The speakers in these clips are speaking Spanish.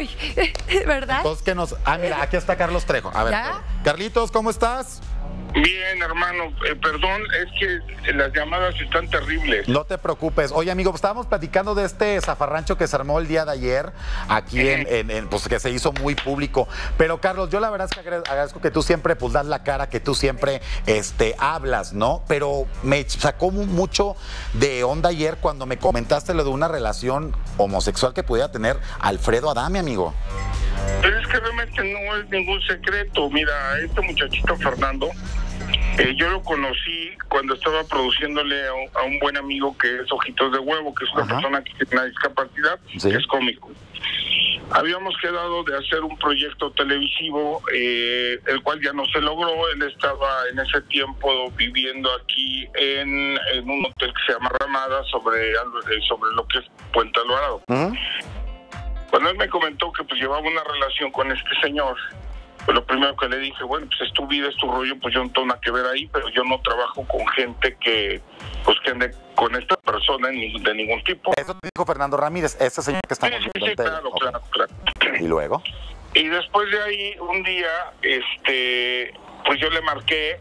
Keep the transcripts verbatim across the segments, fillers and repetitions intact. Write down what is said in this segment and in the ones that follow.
Ay, ¿verdad? Entonces, que nos... Ah, mira, aquí está Carlos Trejo. A ver, ¿Ya? Carlitos, ¿cómo estás? Bien, hermano, eh, perdón, es que las llamadas están terribles. No te preocupes. Oye, amigo, pues estábamos platicando de este zafarrancho que se armó el día de ayer, aquí en, en, en, pues que se hizo muy público. Pero, Carlos, yo la verdad es que agradezco que tú siempre pues das la cara, que tú siempre este, hablas, ¿no? Pero me sacó mucho de onda ayer cuando me comentaste lo de una relación homosexual que pudiera tener Alfredo Adame, amigo. Pero es que realmente no es ningún secreto. Mira, este muchachito Fernando, eh, yo lo conocí cuando estaba produciéndole a un, a un buen amigo que es Ojitos de Huevo, que es una Ajá. persona que tiene una discapacidad, ¿Sí? que es cómico. Habíamos quedado de hacer un proyecto televisivo, eh, el cual ya no se logró. Él estaba en ese tiempo viviendo aquí en, en un hotel que se llama Ramada, sobre, sobre lo que es Puente Alvarado. ¿Uh-huh? Cuando él me comentó que pues llevaba una relación con este señor, pues lo primero que le dije, bueno, pues es tu vida, es tu rollo, pues yo no tengo nada que ver ahí, pero yo no trabajo con gente que, pues que ande con esta persona en, de ningún tipo. Eso te dijo Fernando Ramírez, ese señor que estamos sí, viendo. Sí, sí, claro, okay. claro, claro. ¿Y luego? Y después de ahí, un día, este, pues yo le marqué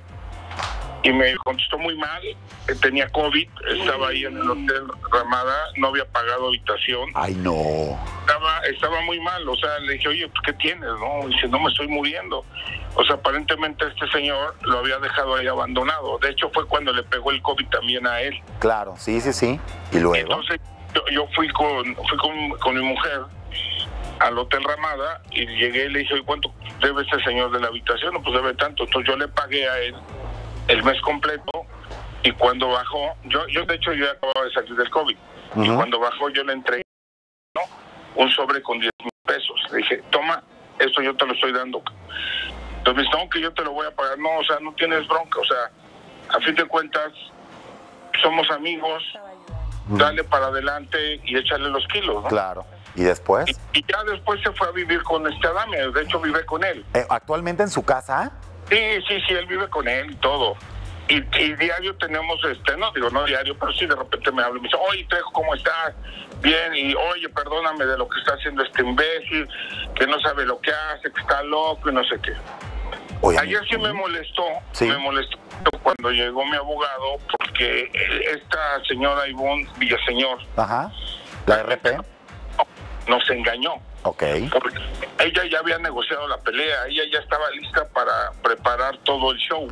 y me contestó muy mal, tenía COVID, estaba ahí en el hotel Ramada, no había pagado habitación. Ay, no. Estaba, estaba muy mal, o sea, le dije, oye, ¿qué tienes? No, dice, no, me estoy muriendo. O sea, aparentemente este señor lo había dejado ahí abandonado. De hecho, fue cuando le pegó el COVID también a él. Claro, sí, sí, sí. ¿Y luego? Entonces, yo, yo fui con fui con, con mi mujer al hotel Ramada y llegué y le dije, ¿cuánto debe este señor de la habitación? No, pues debe tanto. Entonces yo le pagué a él el mes completo, y cuando bajó, yo yo de hecho yo acababa de salir del COVID, uh-huh. y cuando bajó yo le entregué, ¿no?, un sobre con diez mil pesos. Le dije, toma, esto yo te lo estoy dando. Entonces me dice, no, que yo te lo voy a pagar. No, o sea, no tienes bronca, o sea, a fin de cuentas, somos amigos, uh-huh. dale para adelante y échale los kilos, ¿no? Claro. ¿Y después? Y, y ya después se fue a vivir con este Adame, de hecho vive con él. Eh, ¿Actualmente en su casa? Sí, sí, sí, él vive con él y todo. Y, y diario tenemos, este, no digo, no diario, pero sí de repente me habla y me dice, oye, Trejo, ¿cómo estás? Bien, y oye, perdóname de lo que está haciendo este imbécil, que no sabe lo que hace, que está loco y no sé qué. Oye, ayer sí me molestó, ¿sí? me molestó cuando llegó mi abogado, porque esta señora Ivonne Villaseñor, Ajá, la R P, nos engañó. Ok. Porque ella ya había negociado la pelea, ella ya estaba lista para preparar todo el show.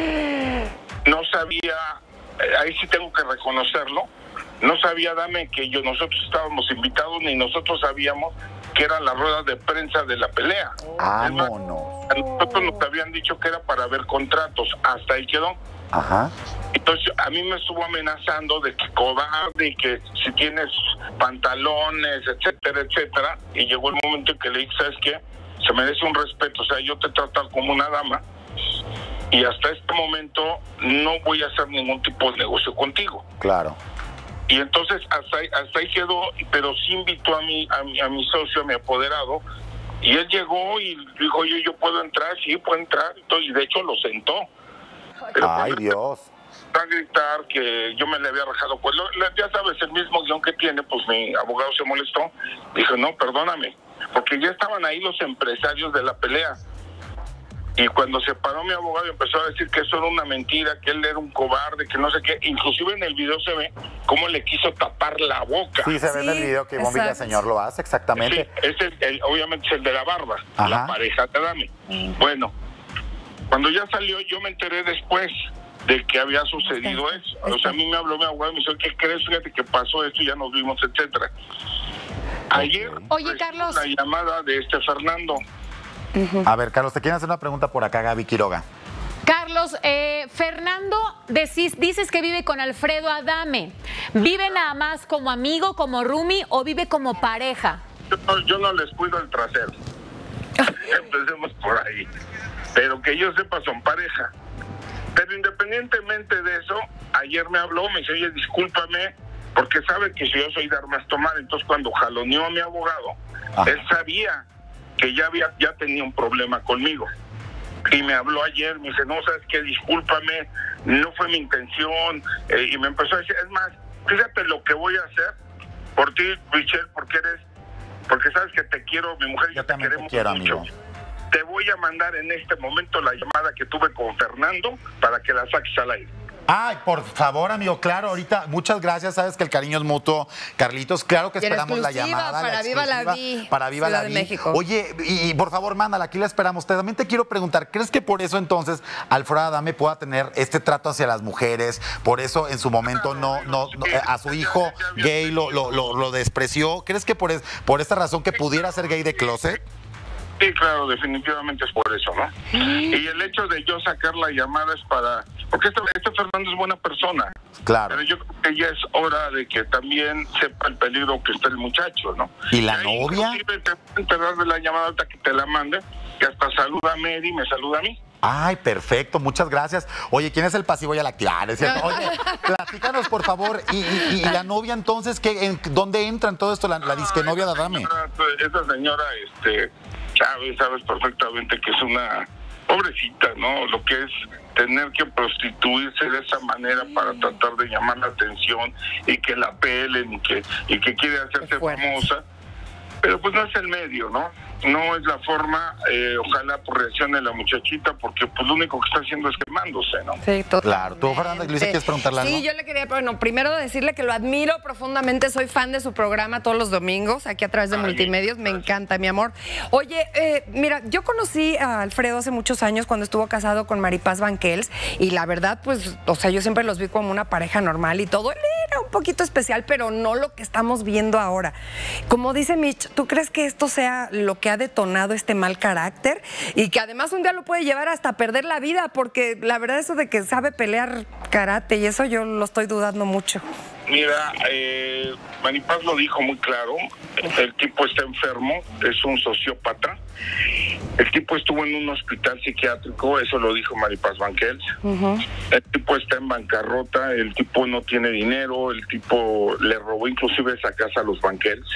No sabía, ahí sí tengo que reconocerlo, no sabía, Dame, que yo nosotros estábamos invitados, ni nosotros sabíamos que eran las ruedas de prensa de la pelea. Ah, más, no, no. A nosotros nos habían dicho que era para ver contratos, hasta ahí quedó. Ajá. Entonces a mí me estuvo amenazando de que cobarde y que si tienes pantalones, etcétera, etcétera. Y llegó el momento en que le dije, ¿sabes qué? Se merece un respeto, o sea, yo te trato como una dama y hasta este momento no voy a hacer ningún tipo de negocio contigo. Claro. Y entonces hasta ahí, hasta ahí quedó, pero sí invitó a mi, a mi, a mi socio, a mi apoderado, y él llegó y dijo, oye, ¿yo puedo entrar? Sí, puedo entrar, y de hecho lo sentó. Pero ay, Dios. A gritar que yo me le había rajado, pues lo, ya sabes, el mismo guión que tiene, pues mi abogado se molestó, dijo, no, perdóname, porque ya estaban ahí los empresarios de la pelea, y cuando se paró mi abogado empezó a decir que eso era una mentira, que él era un cobarde, que no sé qué, inclusive en el video se ve cómo le quiso tapar la boca. Sí, se ve sí, en el video que Ivonne Villaseñor lo hace, exactamente. Sí, es el, el, obviamente es el de la barba, Ajá. la pareja de Adame. Mm. Bueno, cuando ya salió, yo me enteré después de que había sucedido está, eso. Está. O sea, a mí me habló mi abogado y me dijo, ¿qué crees? Fíjate que pasó esto y ya nos vimos, etcétera. Ayer, Oye, Carlos, la llamada de este Fernando. Uh-huh. A ver, Carlos, te quieren hacer una pregunta por acá, Gaby Quiroga. Carlos, eh, Fernando, decís, dices que vive con Alfredo Adame. ¿Vive nada más como amigo, como roomie o vive como pareja? Yo no, yo no les cuido el trasero. Empecemos por ahí. Pero que yo sepa, son pareja. Pero independientemente de eso, ayer me habló, me dice, oye, discúlpame, porque sabe que si yo soy de armas tomar. Entonces, cuando jaloneó a mi abogado, Ajá. él sabía que ya había ya tenía un problema conmigo. Y me habló ayer, me dice, no, ¿sabes qué? Discúlpame, no fue mi intención. Eh, y me empezó a decir, es más, fíjate lo que voy a hacer por ti, Michelle, porque eres porque sabes que te quiero, mi mujer y yo, Yo te también te queremos quiero, mucho. amigo. Te voy a mandar en este momento la llamada que tuve con Fernando para que la saques al aire. Ay, por favor, amigo, claro, ahorita, muchas gracias, sabes que el cariño es mutuo, Carlitos, claro que Y en esperamos la exclusiva, llamada. para Viva la Vi, Para Viva Ciudad la de Vi. México. Oye, y, y por favor, mándala, aquí la esperamos. También te quiero preguntar, ¿crees que por eso entonces Alfredo Adame pueda tener este trato hacia las mujeres? Por eso en su momento no, no, no, eh, a su hijo gay lo, lo, lo, lo despreció. ¿Crees que por, es, por esta razón que pudiera ser gay de closet? Sí, claro, definitivamente es por eso, ¿no? Y el hecho de yo sacar la llamada es para... Porque este, este Fernando es buena persona. Claro. Pero yo creo que ya es hora de que también sepa el peligro que está el muchacho, ¿no? ¿Y la ahí, novia? Inclusive te voy a enterar de la llamada hasta que te la mande, que hasta saluda a Mary y me saluda a mí. Ay, perfecto, muchas gracias. Oye, ¿quién es el pasivo y el activo? Ah, ¿no es cierto? Oye, platícanos, por favor. ¿Y, y, y la novia entonces, qué, en, dónde entra en todo esto la, la disque novia de Adame? Señora, esa señora, este, Chávez, sabes perfectamente que es una pobrecita, ¿no? Lo que es tener que prostituirse de esa manera para tratar de llamar la atención y que la pelen y que, y que quiere hacerse famosa. Pero pues no es el medio, ¿no? No es la forma, eh, ojalá por reaccione la muchachita, porque pues lo único que está haciendo es quemándose, ¿no? Sí, totalmente. Claro. ¿Tú, Fernanda Iglesias, quieres preguntarle algo? Sí, yo le quería, bueno, primero decirle que lo admiro profundamente, soy fan de su programa todos los domingos, aquí a través de Ay, Multimedios, me gracias. encanta, mi amor. Oye, eh, mira, yo conocí a Alfredo hace muchos años cuando estuvo casado con Maripaz Banquels, y la verdad, pues, o sea, yo siempre los vi como una pareja normal y todo. Él era un poquito especial, pero no lo que estamos viendo ahora. Como dice Mitch, ¿tú crees que esto sea lo que ha detonado este mal carácter? Y que además un día lo puede llevar hasta perder la vida, porque la verdad eso de que sabe pelear karate y eso yo lo estoy dudando mucho. Mira, eh, Maripaz lo dijo muy claro, el tipo está enfermo, es un sociópata, el tipo estuvo en un hospital psiquiátrico, eso lo dijo Maripaz Banquels, uh-huh. El tipo está en bancarrota, el tipo no tiene dinero, el tipo le robó inclusive esa casa a los Banquels,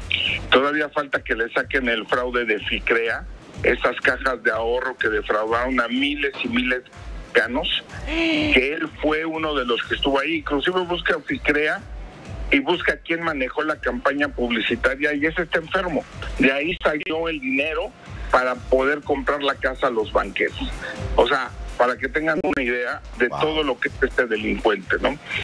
todavía falta que le saquen el fraude de FICREA, esas cajas de ahorro que defraudaron a miles y miles de mexicanos, que él fue uno de los que estuvo ahí. Inclusive busca FICREA y busca quién manejó la campaña publicitaria, y ese está enfermo. De ahí salió el dinero para poder comprar la casa a los banqueros. O sea, para que tengan una idea de wow. todo lo que es este delincuente, ¿no?